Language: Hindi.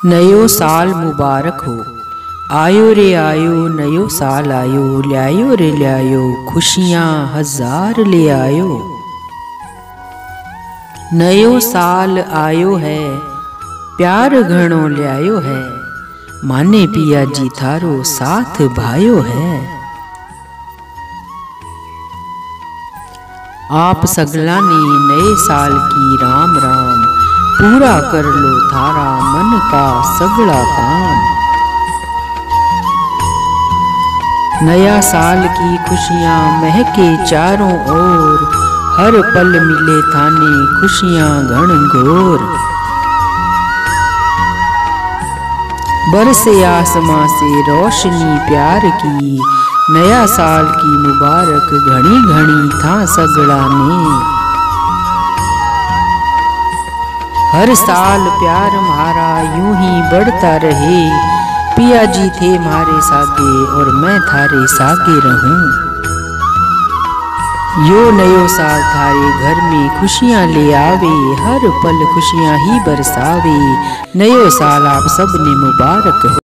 नयो साल मुबारक हो। आयो रे आयो नयो साल आयो, ल्यायो रे ल्यायो खुशियाँ हजार ले आयो। नयो साल आयो है, प्यार घणो ल्यायो है, माने पिया जी थारो साथ भायो है। आप सगला ने नए साल की राम राम, पूरा कर लो थारा मन का सगला काम। नया साल की खुशियाँ महके चारों ओर, हर पल मिले थाने खुशियाँ घनघोर। बरसे आसमां से रोशनी प्यार की, नया साल की मुबारक घनी घनी था सगड़ा ने। हर साल प्यार हमारा यूं ही बढ़ता रहे, पिया जी थे मारे सागे और मैं थारे सागे रहूं। यो नयो साल थारे घर में खुशियाँ ले आवे, हर पल खुशियाँ ही बरसावे। नयो साल आप सब ने मुबारक हो।